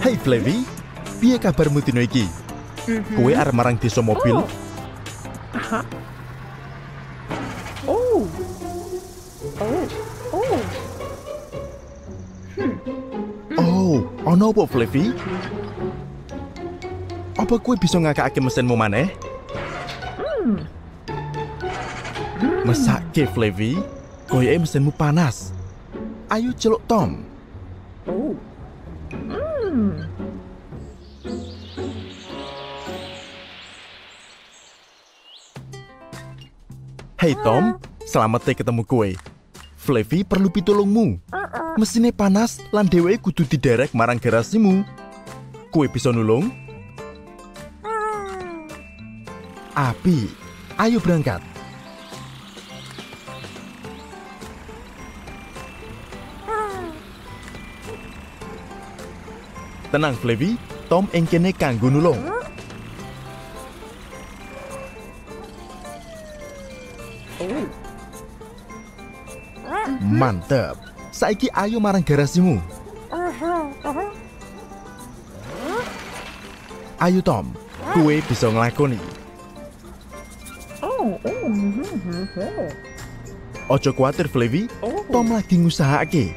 Hai Flevi, piye kabarmu dino iki? Kowe arep marang desa mobil? Aha. Oh. Oh, ono apa Flevi? Apa kowe bisa ngakake mesinmu maneh? Mesake Flevi, koyoke mesinmu panas. Ayo celuk Tom. Oh. Hei Tom, selamat ketemu kowe. Flevi perlu pitulungmu. Mesinnya panas lan dheweke kudu diderek marang garasimu. Kowe bisa nulung? Api, ayo berangkat. Tenang Flevi, Tom ing kene kanggo nulung. Mantep. Saiki ayo marang garasimu. Ayo Tom, kowe bisa nglakoni. Ojo kuatir Flevi, Tom lagi ngusahake.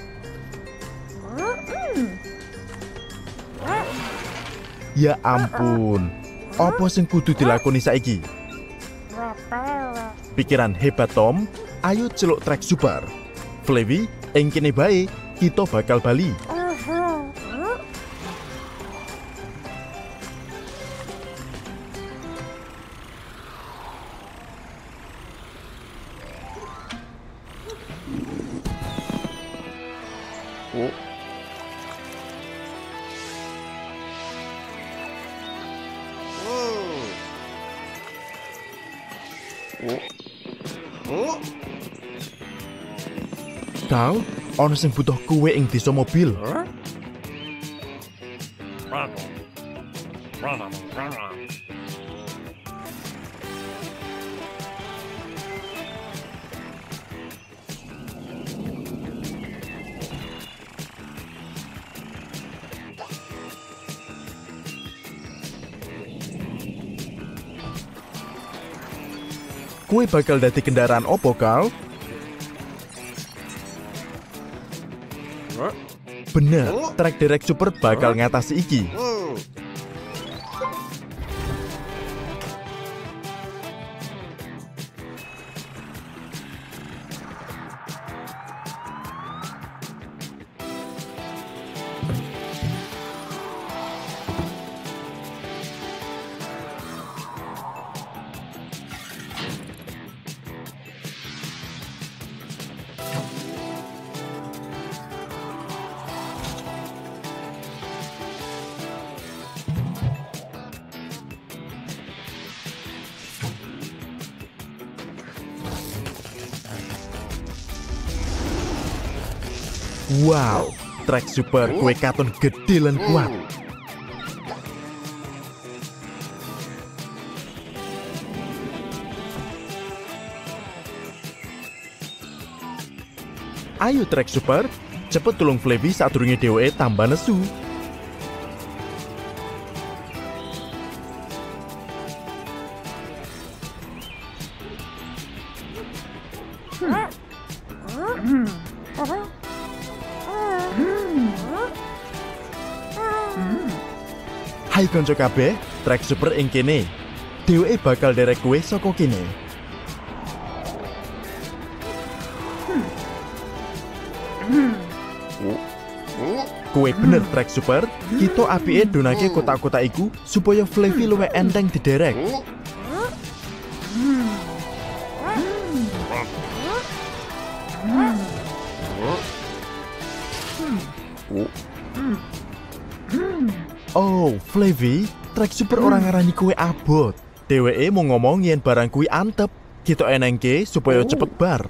Ya ampun, apa sing kudu dilakoni saiki? Pikiran hebat Tom, ayo celuk trek super. Flevi, ing kene bae, kita bakal bali. Kau, ono sing butuh kowe ing desa mobil. Kowe bakal dadi kendaraan opo kau? Bener, trek derek super bakal ngatasi iki. Wow, trek super kue katon gede lan kuat. Ayo trek super, cepet tulung Flevi sadurunge dheweke tambah nesu. Hai konco kabeh, trek super ing kene. Dheweke bakal derek kowe saka kene. Kowe bener trek super, kita apike donake kotak-kotak iku supaya Flevi luwih enteng diderek. Oh, Flevi, trek super orang ngarani kowe abot. Dheweke mau ngomong yen barang kuwi antep, kita enengke supaya cepet bar.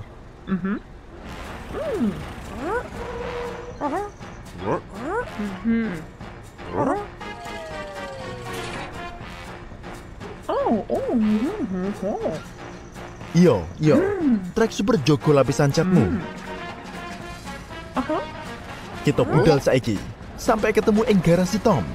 Yo, trek super jogo lapisan catmu. Kita budal saiki. sampai ketemu ing garasi Tom.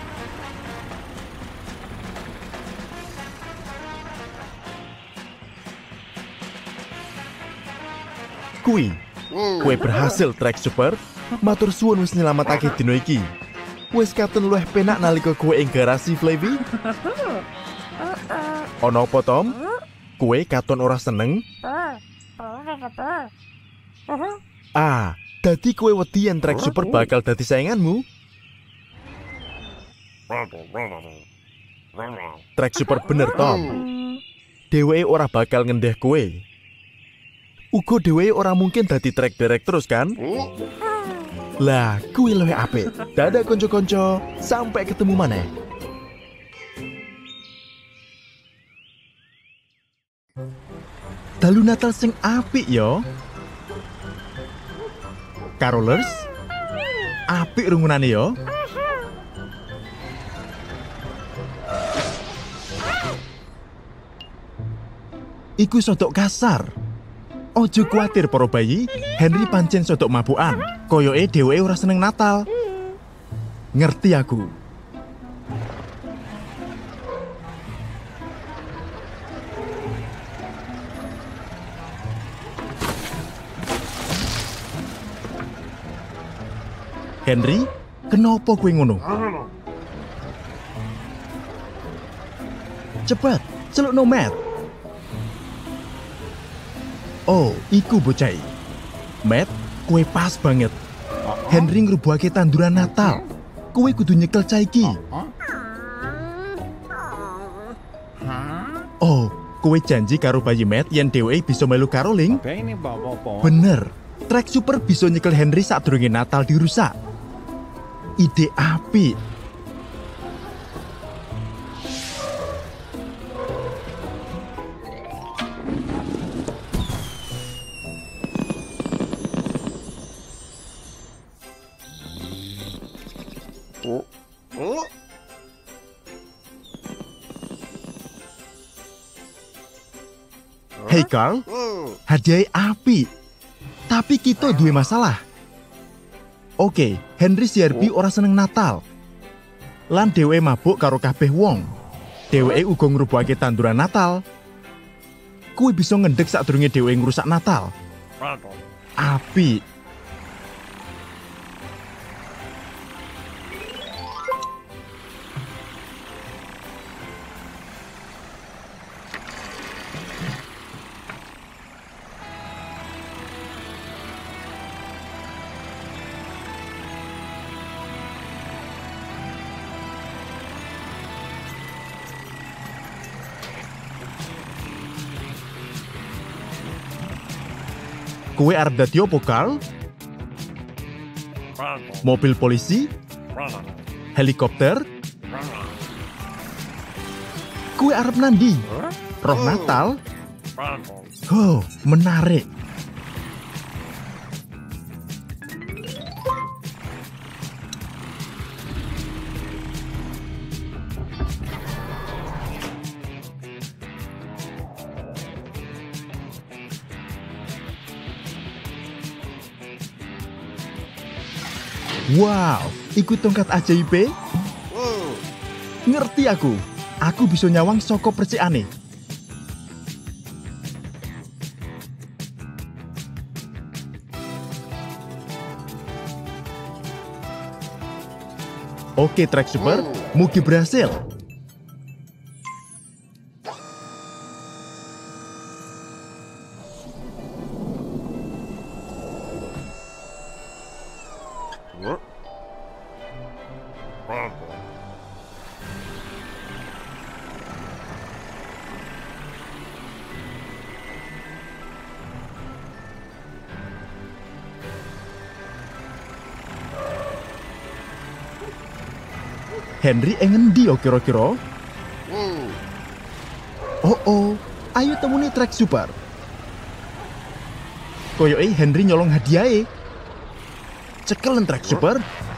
Kui berhasil Trek Super. Matur suwun wis nyelametake dina iki. Wis katon luwih penak nalika kowe ing garasi Flavy. Ono apa Tom? Kowe katon ora seneng? Dadi kowe wedi yen Trek Super bakal dadi sainganmu? Trek Super bener Tom. Dheweke ora bakal ngendeh kowe. Uga dheweke ora mungkin dadi trek derek terus kan? Lah, kuwi luwih apik. Dadah konco-konco, sampai ketemu maneh. Dalu Natal sing apik yo. Carolers, apik rungunane yo. Iku sodok kasar. Ojo kuatir para bayi, Henry pancen sodok mabukan. Koyoke dheweke ora seneng Natal. Ngerti aku. Henry, kenapa kowe ngono? Cepet, celukno Matt. Oh, iku bocah. Matt, kowe pas banget. Henry ngrubuhake tanduran Natal. Kowe kudu nyekel cah iki. Oh, kowe janji karo bayi Matt yen dheweke bisa melu caroling? Bener. Trek Super bisa nyekel Henry sadurunge Natal dirusak. Ide apik. Hey Carl, hadiah apik. Tapi kita duwe masalah. Oke, Henry CRB ora seneng Natal. Lan dheweke mabuk karo kabeh wong. Dheweke uga ngrubuhake tanduran Natal. Kowe bisa ngendhek sadurunge dheweke ngrusak Natal. Apik. Kowe arep dadi opo, Carl? Mobil polisi? Helikopter? Kowe arep nandi? Roh Natal? Oh, menarik. Wow, ikut tongkat ajaib. Ngerti aku. Aku bisa nyawang saka percikane. Oke, Trek Super, mugi berhasil. Henry ngendi yo kira-kira? Oh, ayo temuni Trek Super. Koyoke Henry nyolong hadiahe. Cekelen Trek Super.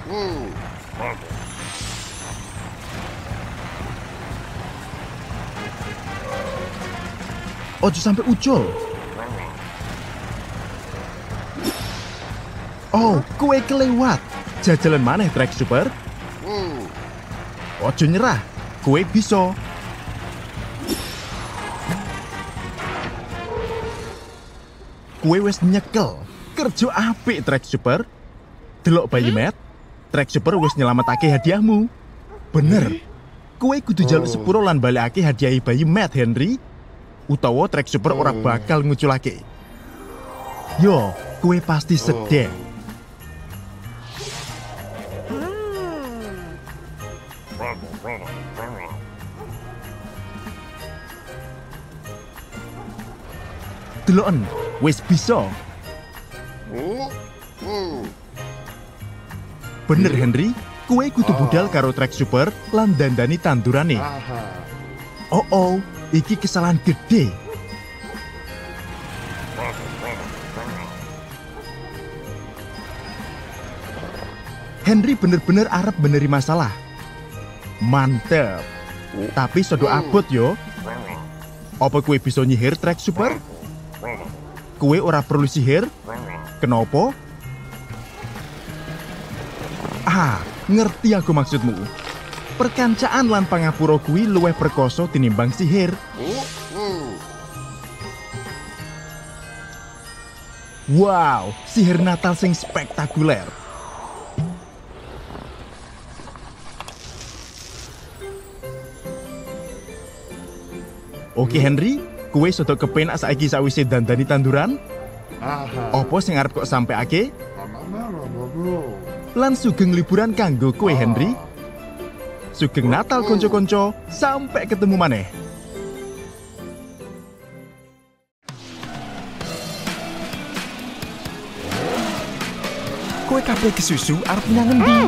Ojo sampai ucul. Oh, kowe kelewat. Jajalan maneh Trek Super. Ojo nyerah, kowe bisa. Kowe wis nyekel, kerja apik Trek Super. Delok bayi Matt, Trek Super wis nyelametake hadiahmu. Bener, kowe kudu jaluk sepuro lan balekake hadiahi bayi Matt Henry, utawa Trek Super ora bakal nguculake. Yo, kowe pasti sedih. Deloken, wis bisa. Bener Henry, kowe kudu budal karo Trek Super lan dandani tandurane. Oh, iki kesalahan gede. Henry bener-bener arep beneri masalah. Mantep. Tapi sodo abot yo. Apa kowe bisa nyihir Trek Super? Kowe ora perlu sihir? Kenapa? Ngerti aku maksudmu. Perkancaan lan pangapura kuwi luwih perkoso tinimbang sihir. Wow, sihir Natal sing spektakuler. Oke Henry, kowe sodo kepenak saiki sawise dandani tanduran? Apa sing arep kok sampeake? Lan sugeng liburan kanggo kowe Henry. Sugeng Natal konco-konco, sampai ketemu maneh. Kowe kabeh kesusu arep menyang endi?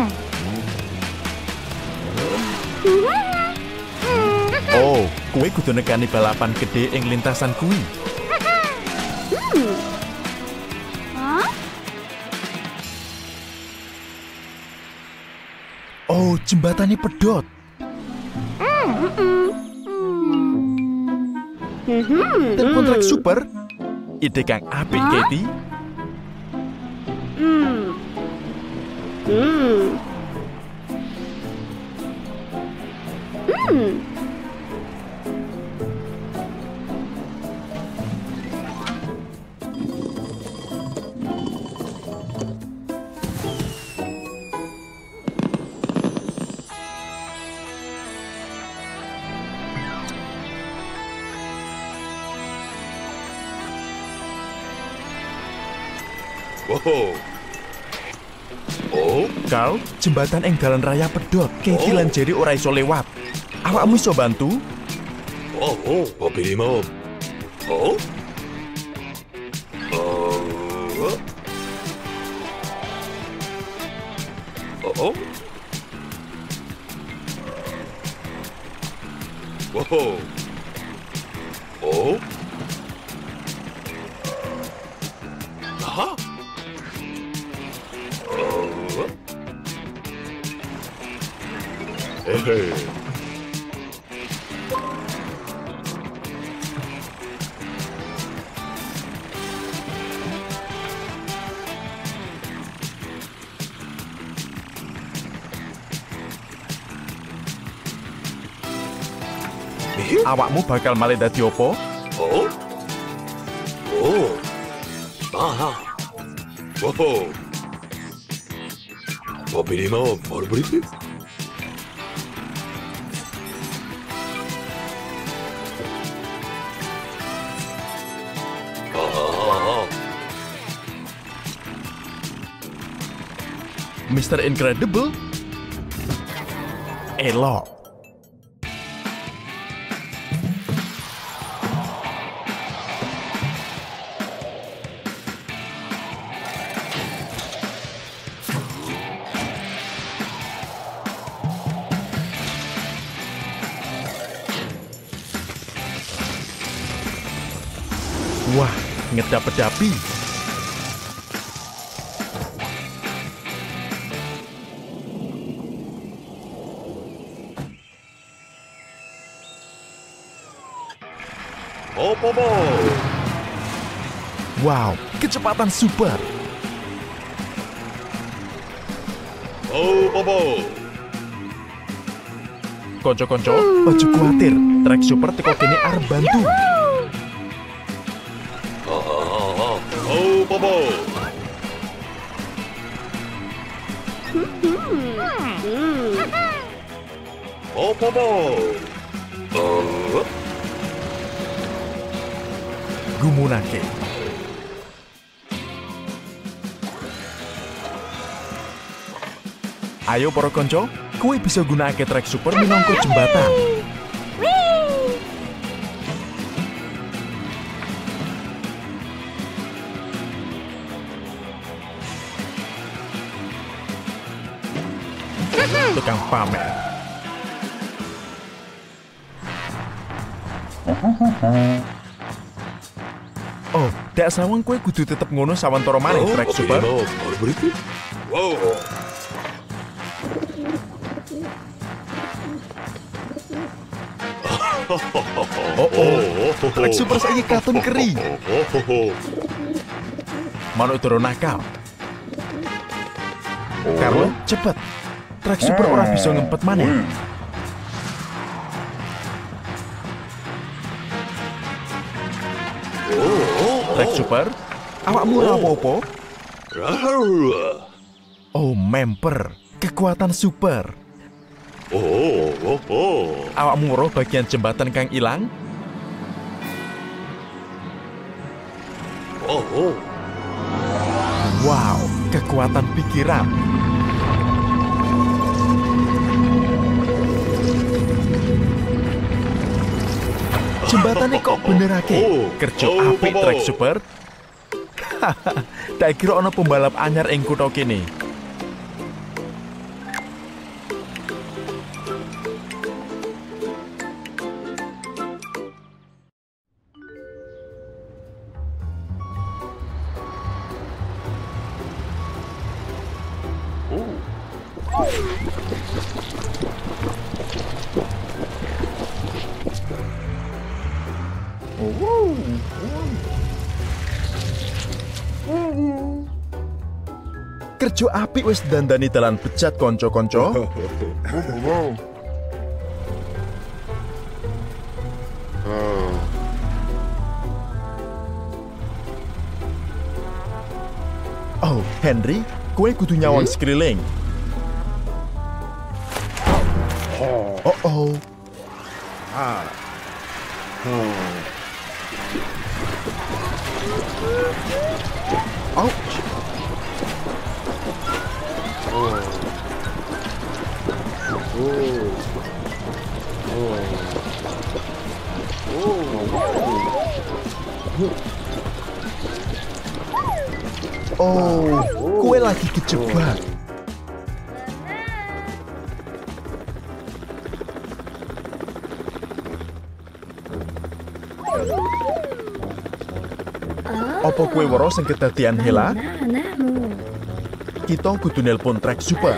Oh, kowe kudu nekani balapan gede ing lintasan kuwi. Oh, jembatannya pedot. Telepon Trek Super. Ide kang apik, Katie. Carl, jembatan ing dalan raya pedot. Katie lan Jerry ora iso lewat. Awakmu iso bantu? Bobby. Awakmu bakal malih dadi opo? Bobby Bobby. Mr. Incredible? Elok. Wah, ngedap-edapi. Wow, kecepatan super. Konco-konco, ojo kuatir. Trek super teko kene arep bantu. Gumunake. Ayo para konco, kowe bisa gunakake trek super minangka jembatan. Tukang pamer. Oh, dak sawang kowe kudu tetep ngono sawantara maneh trek super. Trek super saiki katon keri. Manuk turun nakal. Carlo, cepet. Trek super ora bisa ngempet maneh. Trek super, awakmu ora apa-apa? Oh, memper. Kekuatan super. Awakmu roh bagian jembatan kang ilang? Wow, kekuatan pikiran. Jembatannya kok benerake? Kerja apik trek super? Tak kira ana pembalap anyar ing kutha kene. Kerja apik wis dandani dalan bejat konco-konco. Oh, Henry, kowe kudu nyawang skriling. Oh. Ouch. Oh, kowe lagi kejebak. Apa kowe weruh sing kedadian Hela? Kita kudu nelpon trek super.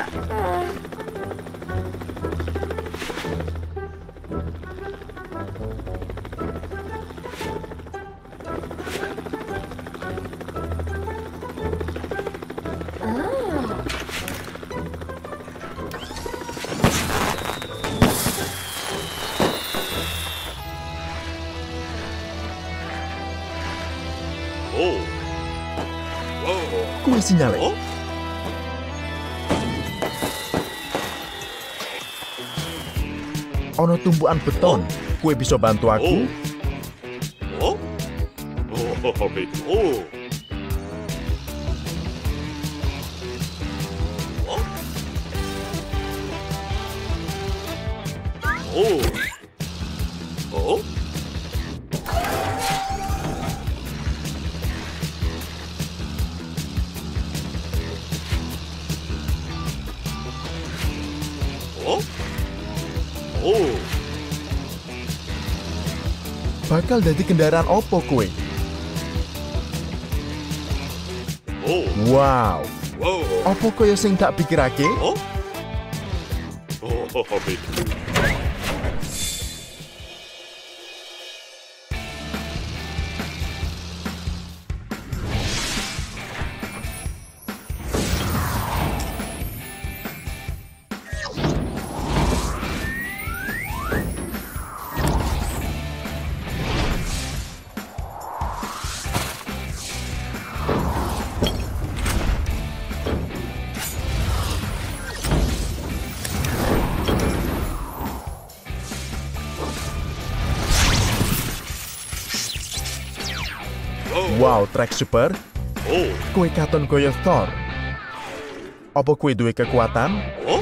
Kuwi sinyale. Ono tumpukan beton. Kue bisa bantu aku? Bakal dadi kendaraan opo kue? Wow. Opo kaya sing tak pikirake? Wow, Trek Super. Kowe katon kaya Thor. Apa kowe duwe kekuatan?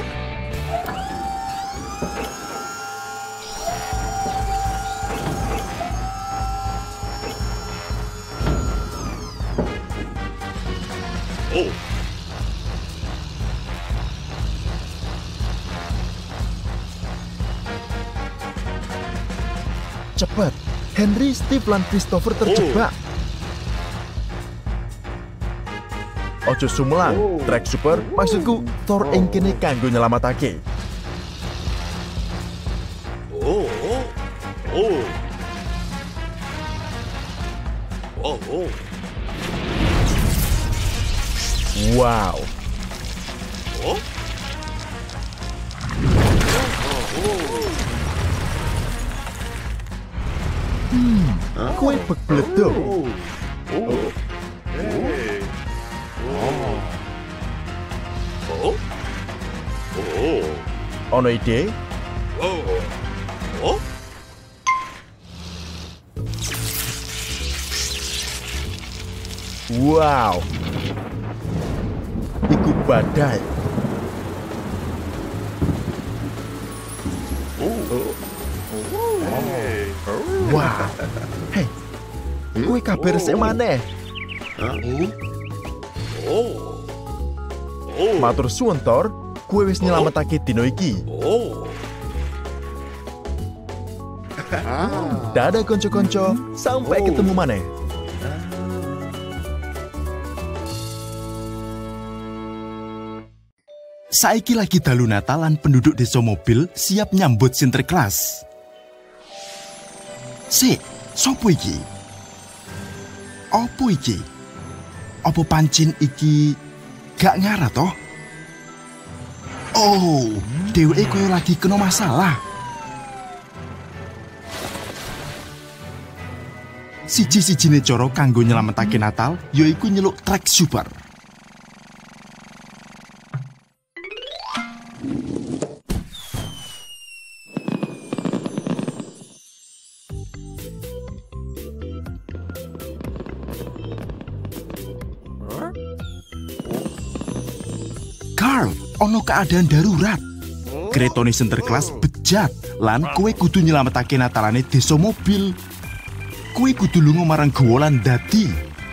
Cepat, Henry, Steve, lan Christopher terjebak. Ojo sumelang, Trek Super, maksudku Thor ing kene kanggo nyelamatake. Wow. Kowe begleduk. Ono ide? Wow. Iku badai. Wow. Hei, kowe kabar sik maneh? Matur suwun Thor, kowe wis nyelametake dina iki. Dadah konco-konco, sampai ketemu maneh. Saiki lagi dalu Natal lan penduduk desa mobil siap nyambut Sinterklas. Sik, sopo iki? Opo iki? Apa pancen iki gak ngarah toh? Oh, dheweke koyo lagi kena masalah. Siji-sijine cara kanggo nyelametake Natal yaiku nyeluk Trek Super. Carl, ono keadaan darurat. Kretone Sinterklas bejat lan kowe kudu nyelametake natalane desa mobil. Kowe kudu lunga marang gowo lan dadi.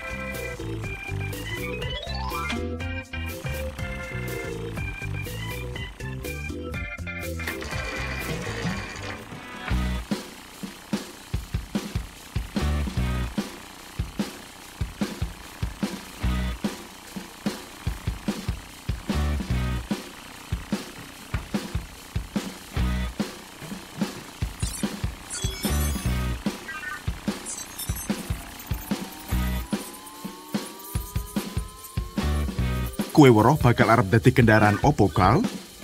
Kowe weruh bakal arep dadi kendaraan opo, Carl?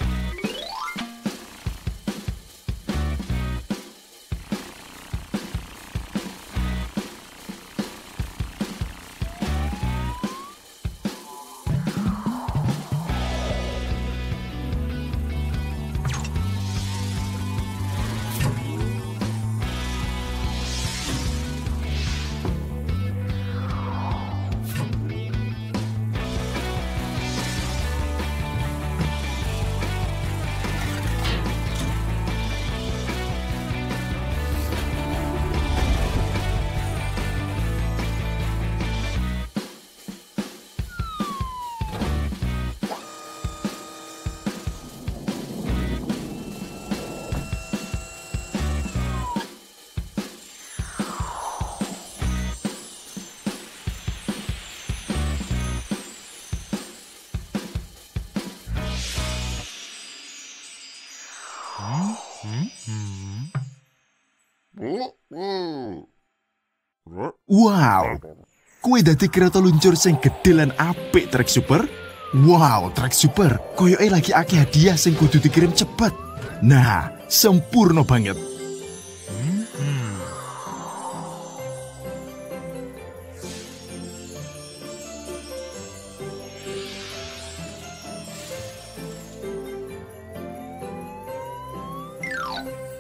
Wow, kowe dadi kereta luncur sing gedhe lan apik, Trek Super. Wow, Trek Super, koyoke lagi akeh hadiah sing kudu dikirim cepet. Nah, sempurna banget.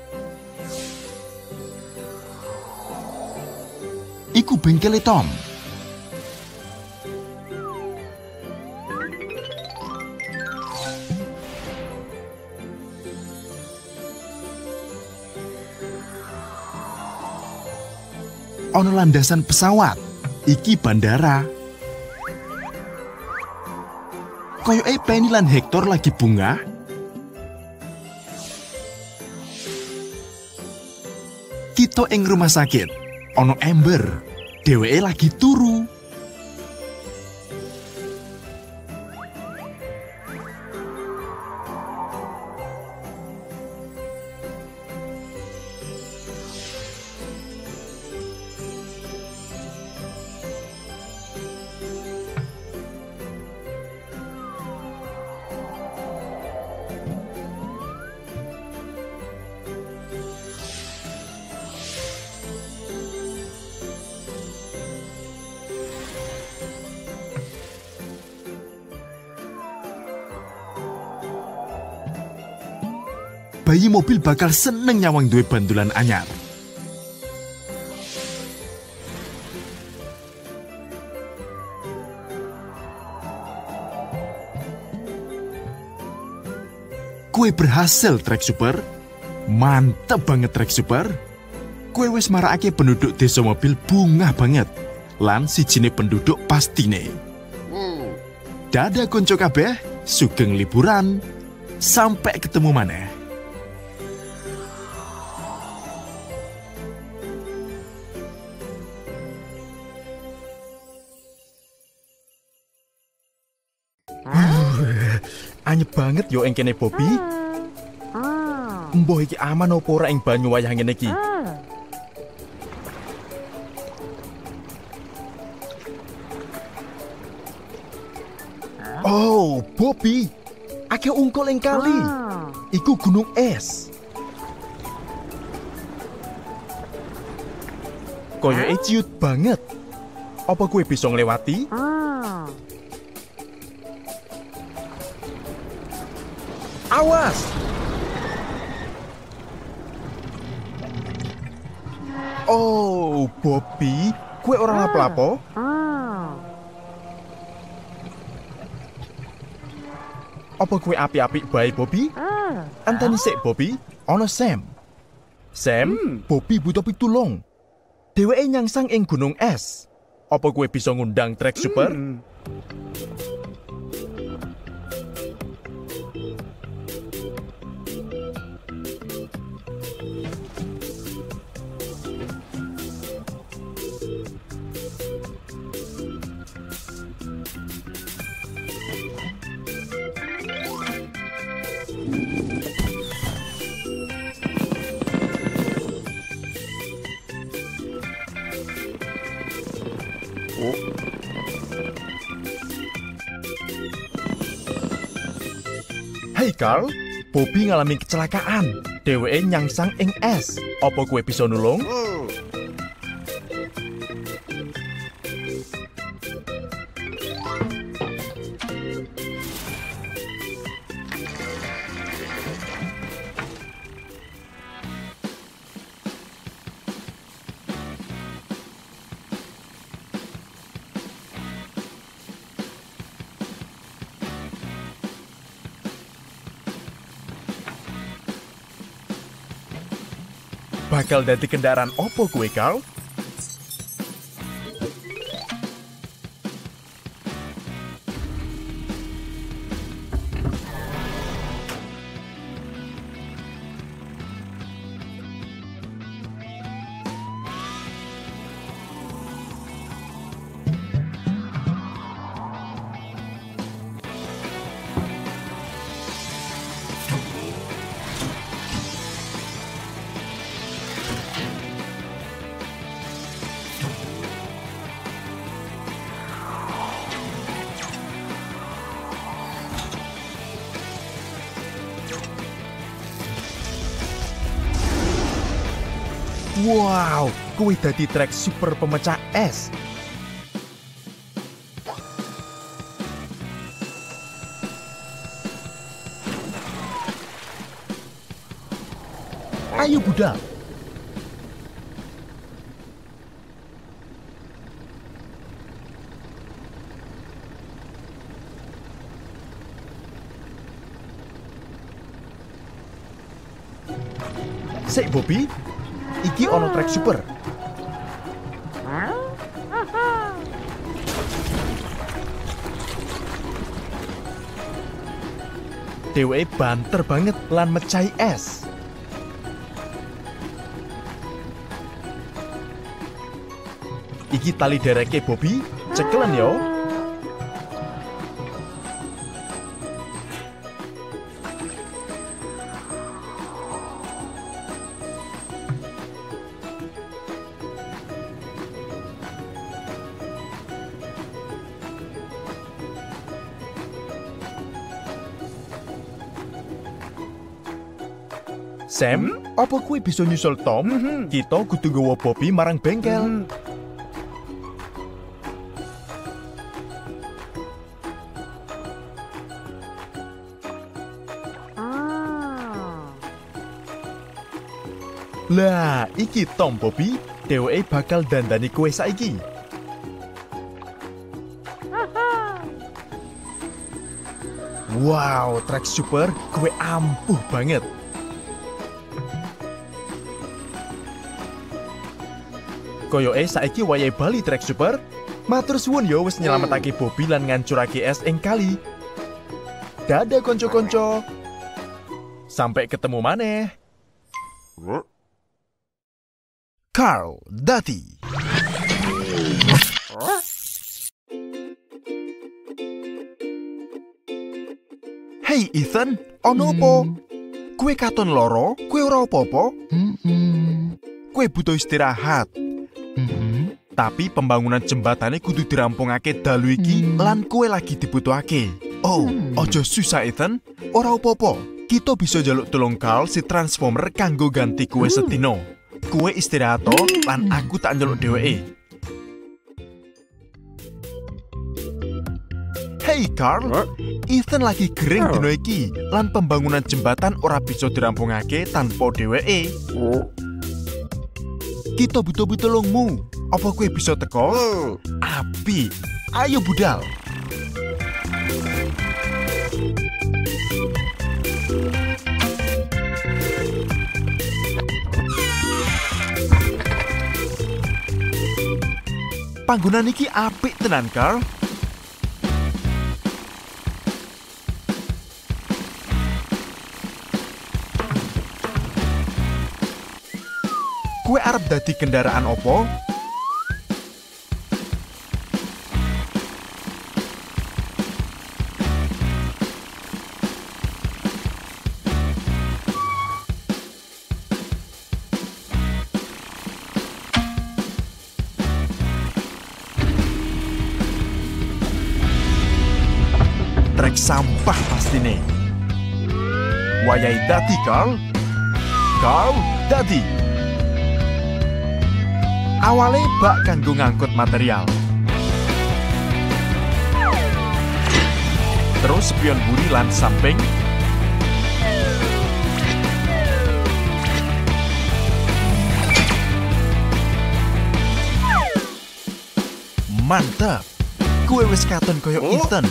Iku bengkele Tom. ono landasan pesawat. Iki bandara. Koyoke Penny lan Hector lagi bunga. Kita ing rumah sakit. Ono Amber. Dheweke lagi turu. Bayi mobil bakal seneng nyawang duwe bandulan anyar. Kue berhasil, Trek Super. Mantep banget, Trek Super. Kue wis marakake penduduk desa mobil bungah banget. Lan sijine penduduk pastine. Dadah konco kabeh, sugeng liburan. Sampai ketemu maneh. Anyep banget yo ing kene Bobby. Mbah iki aman apa ora ing banyu wayah ngene iki? Oh, Bobby. Akeh ungkol ing kali. Iku gunung es. Koyoke ciut banget. Apa kowe bisa nglewati? Awas! Oh, Bobby, kue orang lapo-lapo? Apa kue api-api bae, Bobby? Anteni sik, Bobby. Ono Sam. Sam, Bobby butuh pitulung. Dheweke nyangsang ing gunung es. Apa kue bisa ngundang Trek Super? Hey Carl, Bobby ngalami kecelakaan. Dheweke nyangsang ing es. Apa kowe bisa nulung? Bakal dadi kendaraan opo kue, Carl? Wow, kuwi dadi Trek Super pemecah es. Ayo budal. Sik Bobby, iki ono Trek Super. dheweke banter banget lan mecahi es. Iki tali dereke Bobby, cekelen yo. Sam, apa kuwi bisa nyusul Tom? Kita kudu nggawa Bobby marang bengkel. Lah, iki Tom Bobby, dheweke bakal dandani kowe saiki. Wow, Trek Super, kowe ampuh banget. Koyoke saiki wayahe bali Trek Super. Matur suwun yo wis nyelametake Bobby lan ngancurake es ing kali. Dadah konco-konco. Sampai ketemu maneh. Carl Dati. Hey Ethan, ono apa? Kue katon loro, kue ora apa-apa? Kue butuh istirahat. Tapi pembangunan jembatane kudu dirampungake dalu iki lan kue lagi dibutuhake. Oh, ojo susah Ethan, ora apa-apa. Kita bisa njaluk tulung Carl si Transformer kanggo ganti kue sedina. Kue istirahat lan aku tak njaluk dheweke. Hey Carl, Ethan lagi gering dino iki lan pembangunan jembatan ora bisa dirampungake tanpa dheweke. Kita butuh tulungmu. Apa kue bisa teko? Api, ayo budal. Panggonan iki apik tenan, Carl. Kue arep dadi kendaraan opo? Trek sampah pastine. Wayahe dadi, Carl. Carl dadi. Awale bak kanggo ngangkut material. Terus spion buri lan samping. Mantap. Kue wis katon koyo Ethan.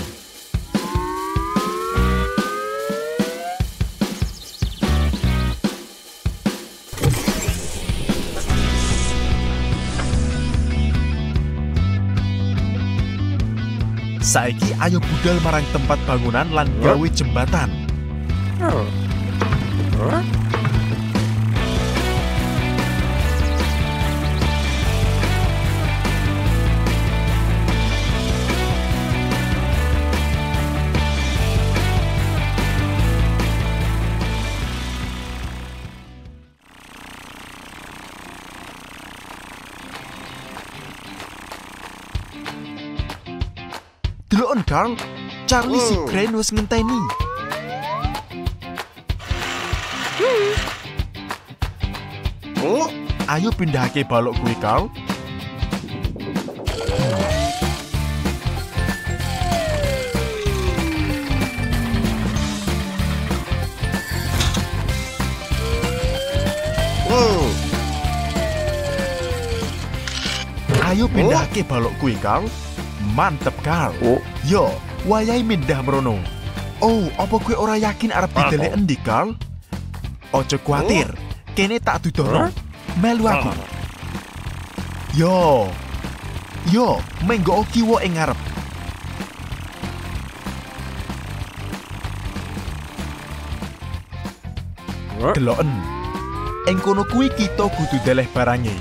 Saiki ayo budal marang tempat bangunan lan gawe jembatan. Delokon Carl, Charlie si Crane wis ngenteni. Ayo pindahake balok kuwi Carl. Ayo pindahake balok kuwi Carl. Mantep, Carl. Yo, wayahe mindah merono. Oh, apa kowe ora yakin arep didelek endi, Carl? Ojo kuatir, kene tak dudono. Melu aku. Yo, menggo kiwa ing ngarep. Deloken. Ing kono kuwi kita kudu deleh barange.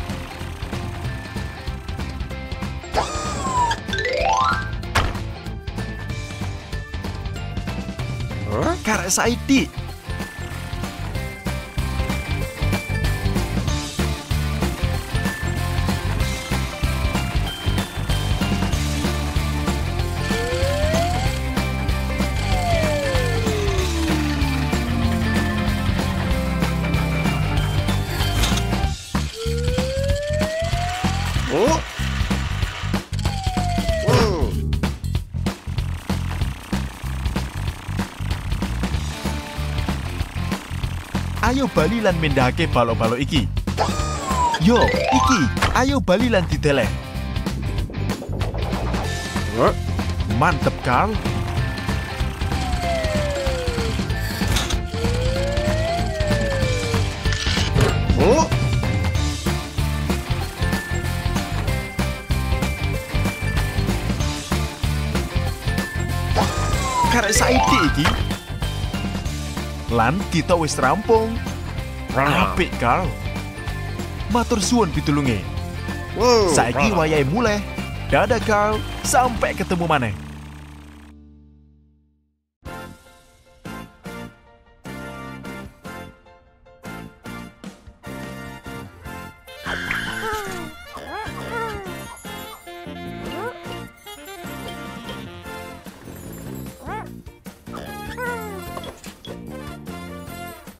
Karek saiki. Ayo bali lan mindahake balok-balok iki. Yo, iki, ayo bali lan dideleh. Mantep, Carl. Karek saiki iki. Lan kita wis rampung. Apik, Carl. Matur suwun pitulunge. Saiki wayahe muleh. Dadah, Carl. Sampai ketemu maneh.